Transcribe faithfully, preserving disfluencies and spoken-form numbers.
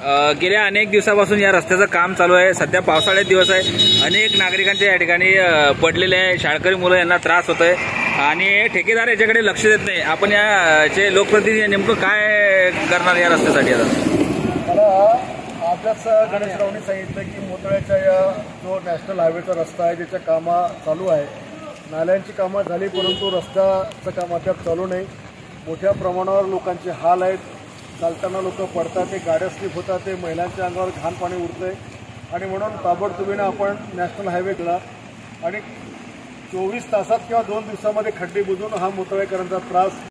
गेल्या अनेक दिवसापासून या रस्त्याचं काम चालू आहे। सध्या पावसाळ्यात दिवस आहे, अनेक नागरिकांच्या या ठिकाणी पडलेले आहे। शाळकरी मुलं यांना त्रास होतोय आणि ठेकेदार याच्याकडे लक्ष देत नाही। आपण याचे लोकप्रतिनिधी नेमकं काय करणार या रस्त्यासाठी? आता मला आजच गणेशरावनी सांगितलं की मोतळ्याच्या या जो नॅशनल हायवेचा रस्ता आहे त्याच्या कामं चालू आहे। नाल्यांची कामं झाली परंतु रस्त्याचं काम अद्याप चालू नाही। मोठ्या प्रमाणावर लोकांचे हाल आहेत। चालताना लोक पडतात, ते गाड्या स्लिप होतात, ते महिलांच्या अंगावर घाण पाणी उडतंय आणि म्हणून ताबडतोबीने आपण नॅशनल हायवे केला आणि चोवीस तासात किंवा दोन दिवसामध्ये खड्डे बुजवून हा मोतळेकरांचा त्रास